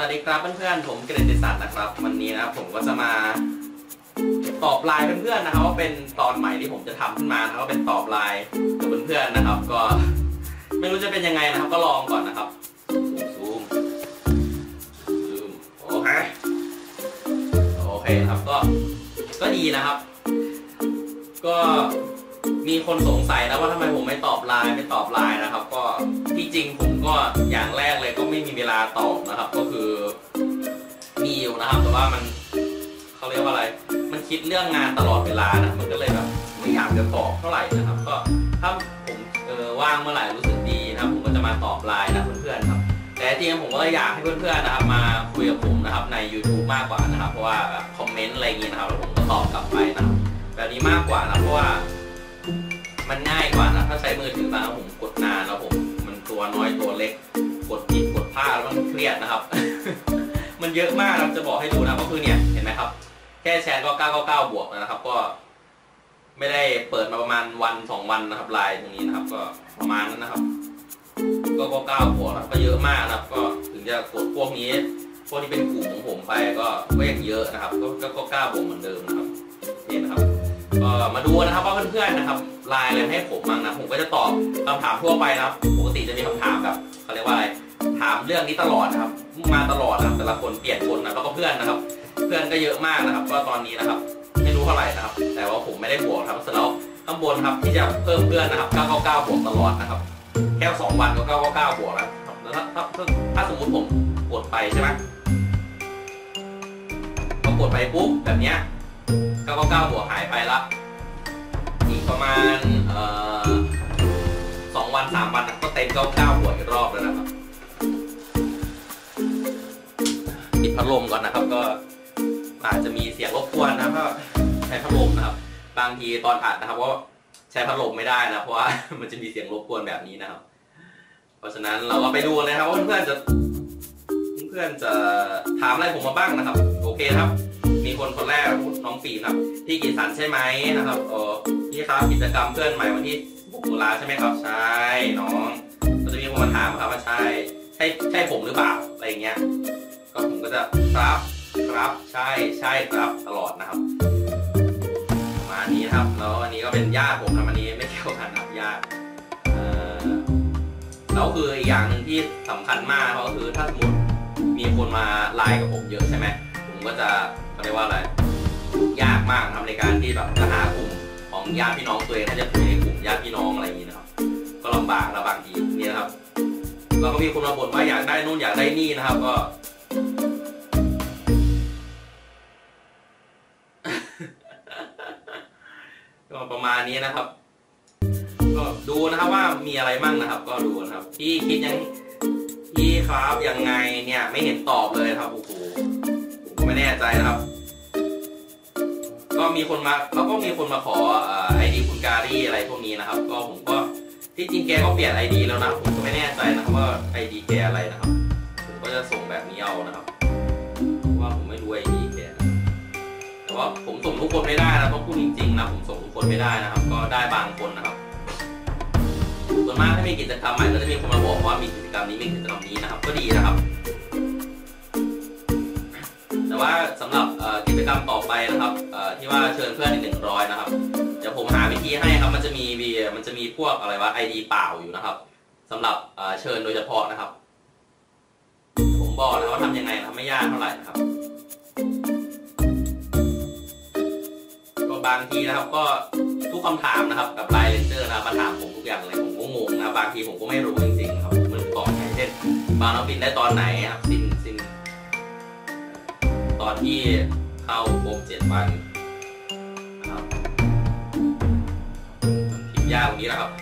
วัสดีครับเพื่อนๆผมเกรติศักดิ์นะครับวันนี้นะครับผมก็จะมาตอบไลน์เพื่อนๆนะครับว่าเป็นตอนใหม่ที่ผมจะทำขึ้นมานะครับก็เป็นตอบไลน์กับเพื่อนๆนะครับก็ไม่รู้จะเป็นยังไงนะครับก็ลองก่อนนะครับซูมโอเคครับก็ดีนะครับ ก็มีคนสงสัยนะว่าทำไมผมไม่ตอบไลน์นะครับก็ที่จริงผมก็อย่างแรกเลยก็ไม่มีเวลาตอบนะครับก็คือมีอยู่นะครับแต่ว่ามันเขาเรียกว่าอะไรมันคิดเรื่องงานตลอดเวลานะมันก็เลยแบบไม่อยากจะตอบเท่าไหร่นะครับก็ถ้าผมว่างเมื่อไหร่รู้สึกดีนะครับผมก็จะมาตอบไลน์นะเพื่อนๆครับแต่จริงๆผมก็อยากให้เพื่อนๆนะครับมาคุยกับผมนะครับใน YouTube มากกว่านะครับเพราะว่าคอมเมนต์อะไรอย่างนี้นะครับแล้วผมก็ตอบกลับไปนะครับแบบนี้มากกว่านะเพราะว่ามันง่ายกว่านะถ้าใช้มือถือบางผมกดนานแล้วผมมันตัวน้อยตัวเล็กกดผิดกดพลาดแล้วมันเครียดนะครับ มันเยอะมากนะจะบอกให้ดูนะก็คือเนี่ยเห็นไหมครับแค่แชร์ก็999บวกนะครับก็ไม่ได้เปิดมาประมาณวัน2วันนะครับไลน์ตรงนี้นะครับก็ประมาณนั้นนะครับก็9บวกก็เยอะมากนะครับก็ถึงจะกดพวกนี้เป็นกลุ่มของผมไปก็ยังเยอะนะครับก็9บวกเหมือนเดิมนะครับนี่นะครับก็มาดูนะครับว่าเพื่อนๆนะครับไลน์อะไรให้ผมบ้างนะผมก็จะตอบคำถามทั่วไปนะครับปกติจะมีคำถามแบบเขาเรียกว่าอะไรถามเรื่องนี้ตลอดนะครับมาตลอดนะครับแต่ละคนเปลี่ยนคนนะแล้วก็เพื่อนนะครับเพื่อนก็เยอะมากนะครับก็ตอนนี้นะครับไม่รู้เท่าไหร่นะครับแต่ว่าผมไม่ได้บวกครับเสร็จแล้วข้างบนครับที่จะเพิ่มเพื่อนนะครับ999บวกตลอดนะครับแค่2วันก็999บวกแล้วแล้วถ้าสมมติผมกดไปใช่ไหมพอกดไปปุ๊บแบบเนี้ย999บวกหายไปละอีกประมาณ2วัน3วันก็เต็ม99บวกอีกรอบแล้วนะครับปิดพัดลมก่อนนะครับก็อาจจะมีเสียงรบกวนนะก็ใช้พัดลมนะครับบางทีตอนอัดนะครับก็ใช้พัดลมไม่ได้นะเพราะว่ามันจะมีเสียงรบกวนแบบนี้นะครับเพราะฉะนั้นเราก็ไปดูเลยครับว่าเพื่อนจะถามอะไรผมมาบ้างนะครับโอเคครับมีคนแรกน้องปีครับพี่กิตสันใช่ไหมนะครับพี่ครับกิจกรรมเพื่อนใหม่วันที่6 ตุลาใช่ไหมครับใช่น้องก็จะมีคนมาถามครับว่าใช่ผมหรือเปล่าอะไรอย่างเงี้ยก็ผมก็จะครับใช่ครับตลอดนะครับมาอันนี้นะครับแล้วอันนี้ก็เป็นญาติผมนะอันนี้ไม่เกี่ยวกันครับญาติแล้วคืออีกอย่างหนึ่งที่สำคัญมากก็คือถ้าสมมติมีคนมาไลน์กับผมเยอะใช่ไหมผมก็จะเรียกว่าอะไรยากมากครับในการที่แบบจะหากลุ่มของญาติพี่น้องตัวเองถ้าจะคุยในกลุ่มญาติพี่น้องอะไรอย่างนี้นะครับก็ลำบากนะบางทีนี่นะครับเราก็มีคนมาบ่นว่าอยากได้นู่นอยากได้นี่นะครับก็ ก็ประมาณนี้นะครับก็ดูนะครับว่ามีอะไรมั่งนะครับก็ดูนะครับพี่คิดพี่ครับยังไงเนี่ยไม่เห็นตอบเลยครับโอ้โหผมก็ไม่แน่ใจนะครับก็มีคนมาแล้วก็มีคนมาขอไอดีคุณการีอะไรพวกนี้นะครับก็ผมก็ที่จริงแกก็เปลี่ยนไอดีแล้วนะผมก็ไม่แน่ใจนะครับว่าไอดีแกอะไรนะครับผมก็จะส่งแบบนี้เอานะครับเพราะว่าผมไม่รู้ไอดีแกแต่ว่าผมส่งทุกคนไม่ได้นะต้องพูดจริงๆนะผมส่งทุกคนไม่ได้นะครับก็ได้บางคนนะครับส่วนมากถ้ามีกิจกรรมใหม่ก็จะมีคนมาบอกว่ามีกิจกรรมนี้มีกิจกรรมนี้นะครับก็ดีนะครับแต่ว่าสำหรับกิจกรรมต่อไปนะครับที่ว่าเชิญเพื่อนอีก100นะครับเดี๋ยวผมหาวิธีให้ครับมันจะมีพวกอะไรวะ ID เปล่าอยู่นะครับสำหรับเชิญโดยเฉพาะนะครับผมบอกนะว่าทำยังไงนะครับไม่ยากเท่าไหร่นะครับก็บางทีนะครับก็ทุกคำถามนะครับกับไลน์เลนเจอร์นะมาถามผมทุกอย่างเลยผมก็งงนะบางทีผมก็ไม่รู้จริงๆครับผมไม่รู้ตอบไงเช่นบางน้องบินได้ตอนไหนครับสิ้นตอนที่เข้าครบ7 วันนะครับพิมพ์ยากตรงนี้นะครับ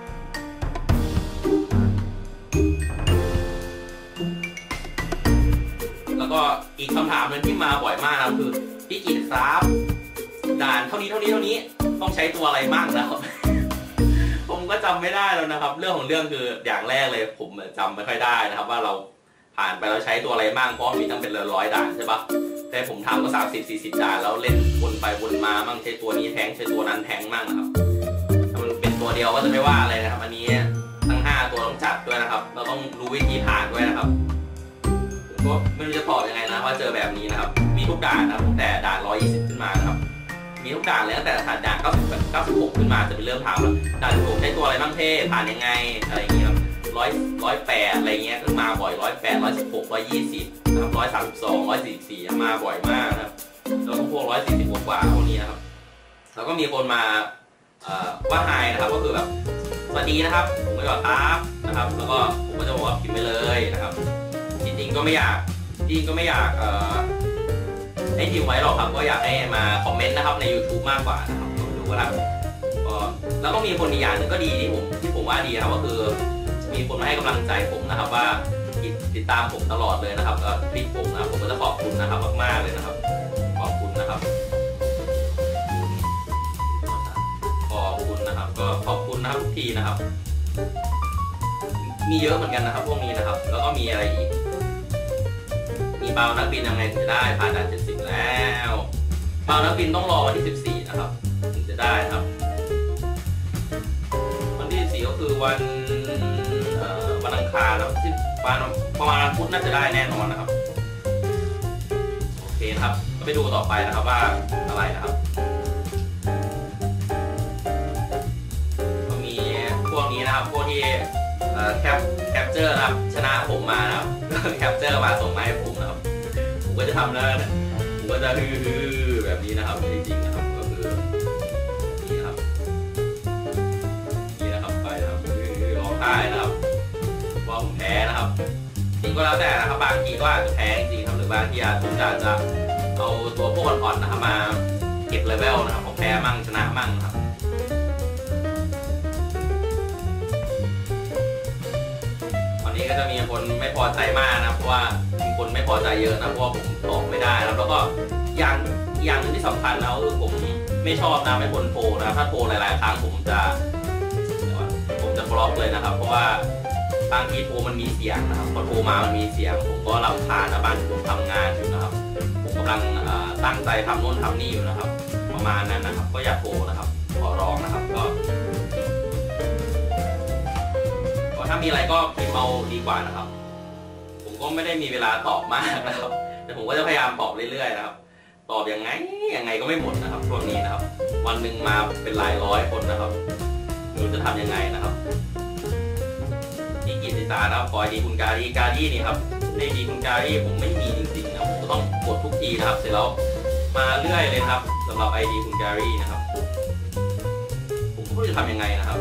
แล้วก็อีกคำถามนึงที่มาบ่อยมากนะคือพี่กิตครับด่านเท่านี้ต้องใช้ตัวอะไรบ้างนะครับ ผมก็จำไม่ได้แล้วนะครับเรื่องของเรื่องคืออย่างแรกเลยผมจำไม่ค่อยได้นะครับว่าเราผ่านไปเราใช้ตัวอะไรบ้างเพราะมีตั้งเป็น100 ด่านใช่ปะแต่ผมทำก็30-40 ด่านแล้วเล่นวนไปวนมาบ้างใช้ตัวนี้แทงใช้ตัวนั้นแทงบ้างนะครับถ้ามันเป็นตัวเดียวก็จะไม่ว่าอะไรนะครับอันนี้ทั้ง5 ตัวต้องจัดด้วยนะครับเราต้องรู้วิธีผ่านด้วยนะครับผมก็ก็ไม่รู้จะตอบยังไงนะว่าเจอแบบนี้นะครับมีทุกด่านนะครับตั้งแต่ด่าน120ขึ้นมานะครับมีทุกด่านเลยตั้งแต่ด่าน96ขึ้นมาจะเป็นเริ่มถามว่าด่าน16ใช้ตัวอะไรบ้างเท่ผ่านยังไงอะไรอย่างเงี้ยครับ108อะไรเงี้ยก็มาบ่อย108 116 120นะครับ132 144มาบ่อยมากนะครับแล้วก็พวก140กว่าพวกนี้นะครับแล้วก็มีคนมาว่าไฮนะครับก็คือแบบสวัสดีนะครับผมไม่บอกครับนะครับแล้วก็ผมก็จะบอกว่าพิมพ์ไปเลยนะครับจริงๆก็ไม่อยากให้พิมพ์ไว้หรอกครับก็อยากให้มาคอมเมนต์นะครับใน YouTube มากกว่านะครับดูว่าแล้วก็มีคนอีกอย่างหนึ่งก็ดีที่ผมว่าดีนะครับก็คือมีคนมาให้กำลังใจผมนะครับว่าติดตามผมตลอดเลยนะครับคลิปผมนะผมก็จะขอบคุณนะครับมากๆเลยนะครับขอบคุณนะครับก็ขอบคุณนะครับทุกทีนะครับมีเยอะเหมือนกันนะครับพวกนี้นะครับแล้วก็มีอะไรอีกมีเบานักบินยังไงถึงจะได้ผ่านด่าน70แล้วเบานักบินต้องรอวันที่14นะครับถึงจะได้ครับวันที่14ก็คือวันอังคารแล้วประมาณวันพุธน่าจะได้แน่นอนนะครับโอเคนะครับก็ไปดูต่อไปนะครับว่าอะไรนะครับพวกนี้นะครับพวกที่แคปเจอร์นะครับชนะผมมานะครับแคปเจอร์มาส่งมาให้ผมนะครับผมก็จะทำแล้วผมก็จะฮือแบบนี้นะครับจริงๆนะครับก็คือนี่นะครับไปนะครับร้องไห้นะครับว่าผมแพ้นะครับจริงก็แล้วแต่นะครับบางทีก็อาจจะแพ้จริงๆครับหรือบางทีอาจจะเอาตัวพวกอ่อนๆนะครับมาเก็บเลเวลนะครับผมแพ้มั่งชนะมั่งครับก็จะมีคนไม่พอใจมากนะเพราะว่ามีคนไม่พอใจเยอะนะเพราะว่าผมตอบไม่ได้นะแล้วก็อย่างนึงที่สำคัญนะคือผมไม่ชอบนะไม่คนโทรนะถ้าโทรหลายๆครั้งผมจะบล็อกเลยนะครับเพราะว่าบางทีโทรมันมีเสียงนะครับพอโทรมามันมีเสียงผมก็รำคาญนะบางทีผมทำงานอยู่นะครับผมกำลังตั้งใจทำโน่นทำนี่อยู่นะครับประมาณนั้นนะครับก็อย่าโทรนะครับขอร้องนะครับก็ถ้ามีอะไรก็พิมพ์เอาดีกว่านะครับผมก็ไม่ได้มีเวลาตอบมากนะครับแต่ผมก็จะพยายามตอบเรื่อยๆนะครับตอบยังไงก็ไม่หมดนะครับช่วงนี้นะครับวันหนึ่งมาเป็นหลายร้อยคนนะครับไม่รู้จะทำยังไงนะครับที่กิจติตานะครับขอดีคุณการีนี่ครับในดีคุณการีผมไม่มีจริงๆนะผมต้องกดทุกทีนะครับเสร็จแล้วมาเรื่อยเลยครับสำหรับไอดีคุณการีนะครับผมก็ไม่รู้จะทำยังไงนะครับ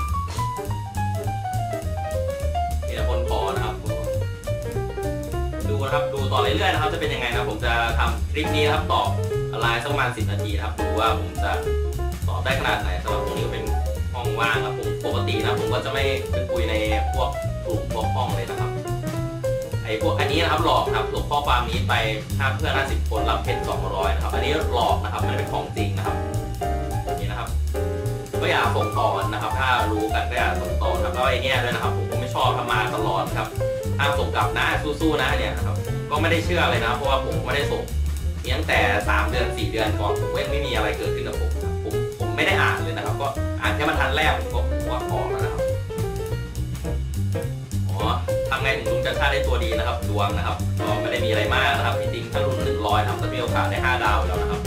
คนขอนะครับดูนะครับดูต่อเรื่อยๆนะครับจะเป็นยังไงนะผมจะทำคลิปนี้นะครับตอบไลน์สักประมาณ10 นาทีนะครับดูว่าผมจะตอบได้ขนาดไหนสำหรับพวกนี้เป็นห้องว่างครับผมปกตินะผมก็จะไม่ไปคุยในพวกกลุ่มพวกห้องเลยนะครับพวกอันนี้นะครับหลอกครับส่งข้อความนี้ไป5 เพื่อน50 คนรับเพชร200นะครับอันนี้หลอกนะครับไม่เป็นของจริงนะครับนี่นะครับก็อย่าส่งต่อนะครับถ้ารู้กันก็อย่าส่งต่อครับแล้วไอ้นี่ด้วยนะครับผมก็ไม่ชอบทำมาตลอดครับห้ามส่งกลับนะสู้ๆนะเนี่ยนะครับก็ไม่ได้เชื่อเลยนะเพราะว่าผมไม่ได้ส่งตั้งแต่3 เดือน 4 เดือนก่อนผมยังไม่มีอะไรเกิดขึ้นกับผมไม่ได้อ่านเลยนะครับก็อ่านแค่บรรทัดแรกผมก็ว่าพอแล้วนะครับทำไงถึงลุงจะฆ่าได้ตัวดีนะครับดวงนะครับก็ไม่ได้มีอะไรมากนะครับจริงๆถ้ารุ่น100นะครับจะมีโอกาสได้5 ดาวแล้วนะครับ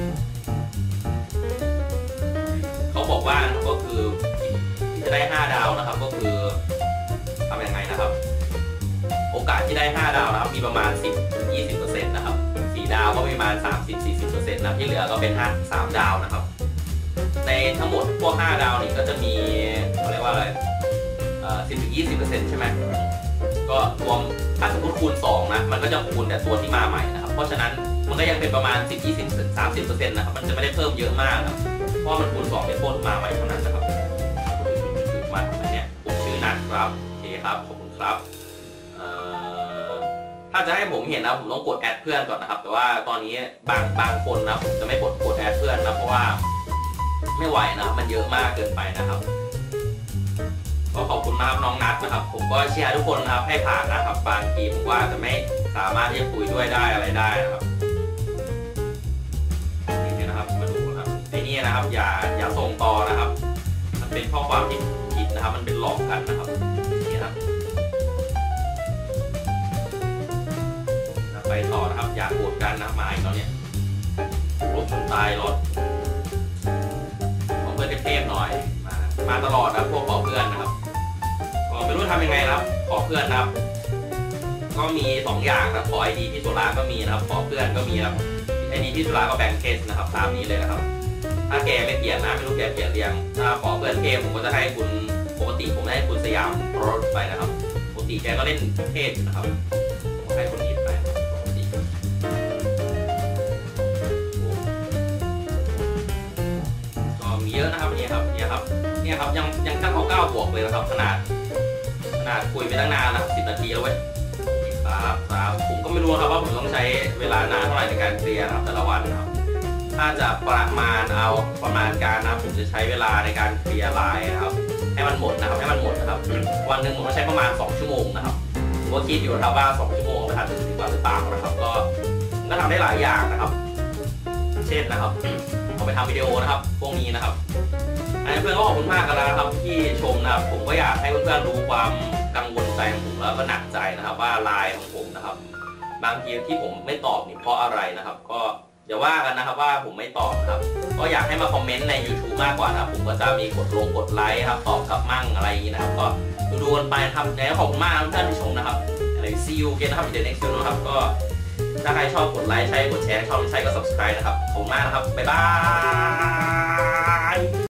เขาบอกว่าก็คือที่จะได้5 ดาวนะครับก็คือทำยังไงนะครับโอกาสที่ได้5 ดาวนะครับมีประมาณ 10-20% นะครับ4 ดาวก็ประมาณ 30-40% นะที่เหลือก็เป็น3 ดาวนะครับในทั้งหมดพวก5 ดาวนี่ก็จะมีเขาเรียกว่าอะไร10-20% ใช่ไหมก็รวมถ้าสมมติคูณ2นะมันก็จะคูณแต่ตัวที่มาใหม่นะครับเพราะฉะนั้นมันก็ยังเป็นประมาณ 10-20-30% นะครับมันจะไม่ได้เพิ่มเยอะมากนะเพราะมันคูณ2เป็นตัวมาใหม่เท่านั้นนะครับมาทำไมเนี่ยผมชื่อนัทครับโอเคครับขอบคุณครับถ้าจะให้ผมเห็นนะผมต้องกดแอดเพื่อนก่อนนะครับแต่ว่าตอนนี้บางคนนะผมจะไม่กดแอดเพื่อนนะเพราะว่าไม่ไหวนะมันเยอะมากเกินไปนะครับก็ขอบคุณมากน้องนัทนะครับผมก็เชียร์ทุกคนนะครับให้ผ่านนะครับบางทีผมว่าจะไม่สามารถที่จะคุยด้วยได้อะไรได้นะครับนี่นะครับมาดูนะครับไอ้นี่นะครับอย่าส่งต่อนะครับมันเป็นข้อความที่ผิดนะครับมันเป็นหลอกกันนะครับนี่ครับโกรธกันนะมาอีกแล้วเนี่ยรถชนตายรถขอเพื่อนเทพๆหน่อยมาตลอดนะพวกขอเพื่อนนะครับก็ไม่รู้ทำยังไงนะครับขอเพื่อนนะครับก็มี2อย่างนะขอ ID พี่สุราก็มีนะครับขอเพื่อนก็มีครับ ID พี่สุราก็แบ่งเคสนะครับตามนี้เลยนะครับถ้าแกไม่เปลี่ยนนะไม่รู้แกเปลี่ยนหรือยังถ้าขอเพื่อนเทพผมก็จะให้คุณปกติผมให้คุณสยามรถไปนะครับปกติแกก็เล่นเทพนะครับผมให้คนนี้ไปปกติก็มีเยอะนะครับเนี่ยครับยังตั้งเขา9 บวกเลยนะครับขนาดคุยไปตั้งนานนะครับ10 นาทีแล้วเว้ยครับผมก็ไม่รู้ครับว่าผมต้องใช้เวลานานเท่าไหร่ในการเคลียร์นะครับแต่ละวันนะครับถ้าจะประมาณการนะครับผมจะใช้เวลาในการเคลียร์ไลน์นะครับให้มันหมดนะครับวันหนึ่งผมต้องใช้ประมาณ2 ชั่วโมงนะครับผมก็คิดอยู่ครับว่า2 ชั่วโมงไปทันถึงกว่าหรือเปล่านะครับก็ทำได้หลายอย่างนะครับเช่นนะครับเอาไปทำวิดีโอนะครับพวกนี้นะครับเพื่อนก็ขอบคุณมากกันแล้วนะครับที่ชมนะครับผมก็อยากให้เพื่อนๆรู้ความกังวลใจของผมแล้วก็หนักใจนะครับว่าไลน์ของผมนะครับบางทีที่ผมไม่ตอบนี่เพราะอะไรนะครับก็อย่าว่ากันนะครับว่าผมไม่ตอบครับก็อยากให้มาคอมเมนต์ใน YouTube มากกว่านะครับผมก็จะมีกดไลค์ครับตอบกลับมั่งอะไรอย่างนี้นะครับก็ดูกันไปครับแล้วขอบคุณมากเพื่อนที่ชมนะครับอะไรsee you again นะครับ in the next video นะครับก็ถ้าใครชอบกดไลค์ใช่กดแชร์ชอบไม่ใช่ก็ subscribe นะครับขอบคุณมากนะครับบ๊ายบาย